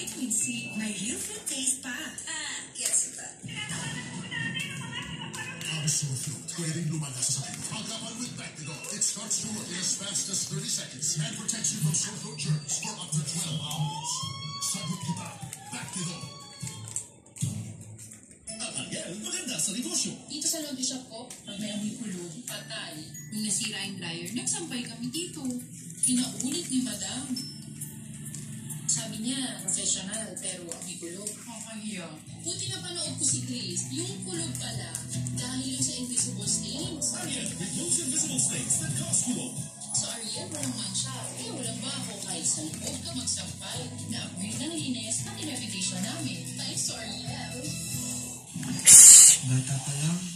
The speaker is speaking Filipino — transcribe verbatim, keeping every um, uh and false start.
vitamin C. May real fruit taste pa. Ah, yes, ito. Sore throat, pwedeng lumala sa sakit. Agapan with Bactidol. It starts to work in as fast as thirty seconds and protects you from sore throat germs for up to twelve hours. Sagot kita, Bactidol. Ang Ariel, maganda sa negosyo. Dito sa laundry shop ko, pag may amoy kulog, patay. Nung nasira yung dryer, nagsampay kami dito. Pinaulit ni Madam. Sabi niya, professional, pero amoy kulog. Kakahiya. Buti na panood ko si Chris, yung kulog pala, dahil yung sa invisible stains. Ariel, remove invisible stains that cause kulog. Sa Ariel, walang mancha. Kaya walang baho kahit sa loob ka magsampay. Na-upgrade ng linis at reputation namin. Thanks to Ariel. Bata pa lang.